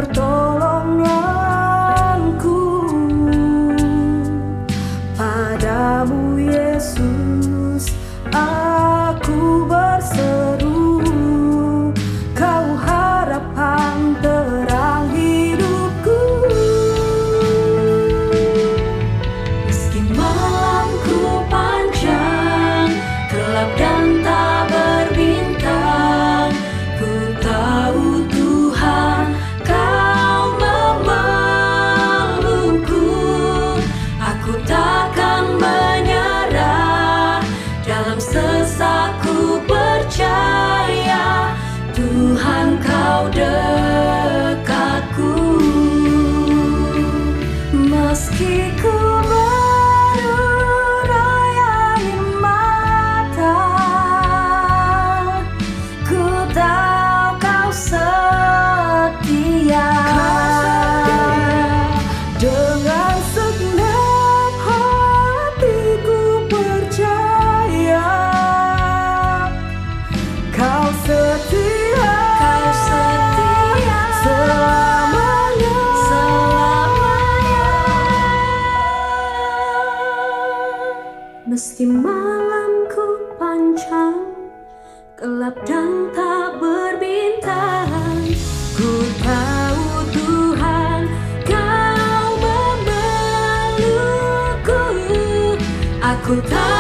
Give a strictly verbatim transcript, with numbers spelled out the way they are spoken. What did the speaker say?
pertolonganku. Padamu Yesus aku berseru, Kau harapan terang hidupku. Meski malamku panjang, gelap dan tak berbintang, ku tahu Tuhan Kau memelukku. Aku takkan menyerah, dalam sesakku percaya Tuhan Kau dekatku. Meski ku berdurai mata, ku tahu Kau setia. Dengan segenap hatiku percaya Kau setia, Kau setia selamanya, selamanya. Meski malamku panjang, gelap dan tak berbintang, ku tahu Tuhan Kau memelukku. Aku tahu